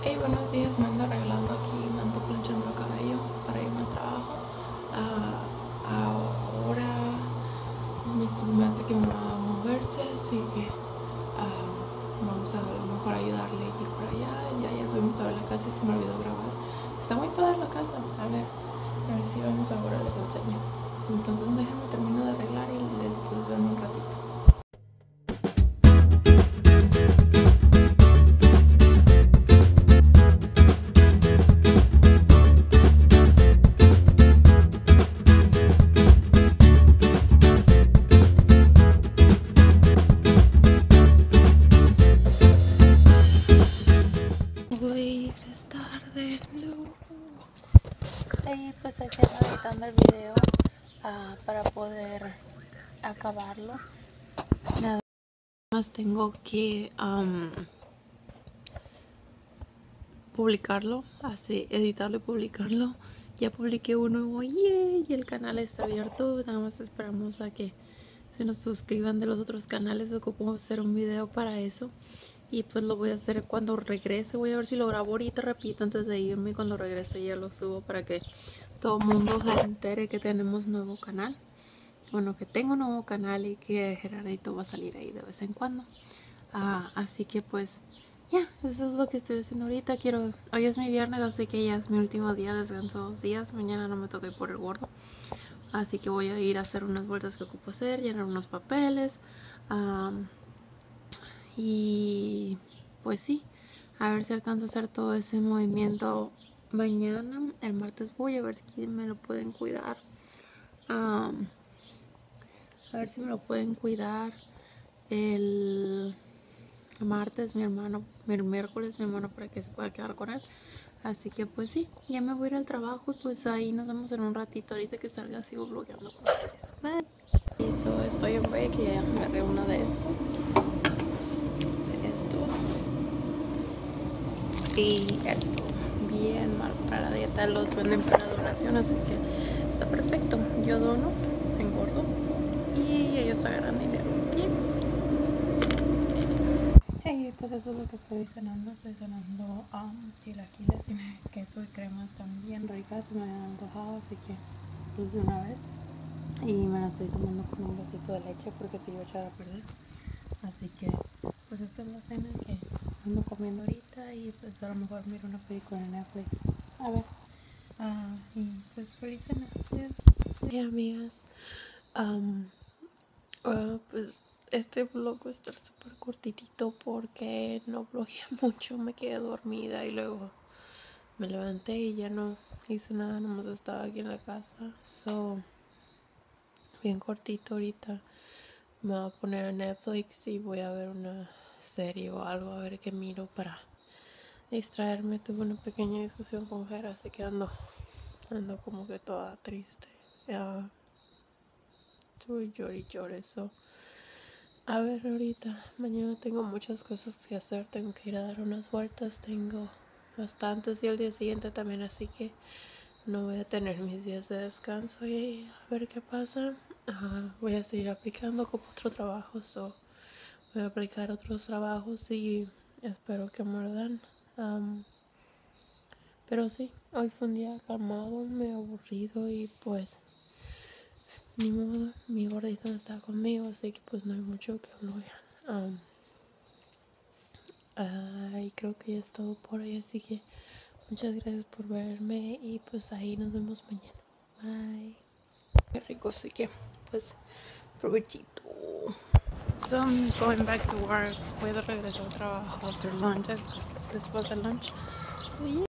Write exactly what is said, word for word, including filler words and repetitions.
Hey, buenos días, me ando arreglando aquí, me ando planchando el cabello para irme al trabajo. Ah, ahora me, me hace que me va a moverse, así que ah, vamos a, a lo mejor ayudarle a ir para allá. Ya ayer fuimos a ver la casa y se me olvidó grabar. Está muy padre la casa, a ver, a ver si vamos ahora, les enseño. Entonces déjenme termino de arreglar y les, les veo en un ratito. Wait, es tarde, no. Y pues aquí ando editando el video uh, para poder acabarlo. Nada más tengo que um, publicarlo, así, editarlo y publicarlo. Ya publiqué uno, yay, y el canal está abierto. Nada más esperamos a que se nos suscriban de los otros canales. Ocupo hacer un video para eso. Y pues lo voy a hacer cuando regrese. Voy a ver si lo grabo ahorita rapidito antes de irme. Cuando regrese ya lo subo para que todo el mundo se entere que tenemos nuevo canal. Bueno, que tengo un nuevo canal y que Gerardito va a salir ahí de vez en cuando. Ah, así que pues ya, yeah, eso es lo que estoy haciendo ahorita. Quiero, hoy es mi viernes, así que ya es mi último día, descanso dos días. Mañana no me toca ir por el gordo, así que voy a ir a hacer unas vueltas que ocupo hacer, llenar unos papeles. Um, y pues sí, a ver si alcanzo a hacer todo ese movimiento mañana. El martes voy a ver si me lo pueden cuidar. Um, a ver si me lo pueden cuidar. El martes mi hermano, el miércoles mi hermano, para que se pueda quedar con él. Así que pues sí, ya me voy a ir al trabajo y pues ahí nos vemos en un ratito. Ahorita que salga sigo blogueando con ustedes. Bye. Sí, so, estoy en break y ya agarré uno de estos. Estos. Y esto. Bien mal para la dieta. Los venden para donación, así que está perfecto. Yo dono, engordo y ellos agarran dinero. Bien. Y pues eso es lo que estoy cenando. Estoy cenando um, chilaquiles, tiene queso y cremas también ricas. Me han antojado, así que pues de una vez. Y me la estoy tomando con un vasito de leche porque se iba a echar a perder. Así que pues esta es la cena que ando comiendo ahorita. Y pues a lo mejor miro una película en Netflix. A ver. Uh, y pues feliz cena. Hey amigas. Um, uh, pues este vlog va a estar súper cortitito porque no blogueé mucho, me quedé dormida y luego me levanté y ya no hice nada, nomás estaba aquí en la casa. So, bien cortito ahorita. Me voy a poner a Netflix y voy a ver una serie o algo, a ver qué miro para distraerme. Tuve una pequeña discusión con Jera, así que ando, ando como que toda triste. Ya, tuve llor y llor eso. A ver, ahorita, mañana tengo muchas cosas que hacer, tengo que ir a dar unas vueltas, tengo bastantes y el día siguiente también, así que no voy a tener mis días de descanso y a ver qué pasa. Uh, voy a seguir aplicando como otro trabajo, so voy a aplicar otros trabajos y espero que me lo dan. Um, pero sí, hoy fue un día calmado, medio aburrido y pues ni modo, mi gordito no está conmigo, así que pues no hay mucho que hablar. Um, uh, y creo que ya es todo por hoy, así que muchas gracias por verme y pues ahí nos vemos mañana. Bye. Qué rico, así que pues provechito. So I'm going back to work. Voy de regreso al trabajo after lunch, después del lunch. So yeah.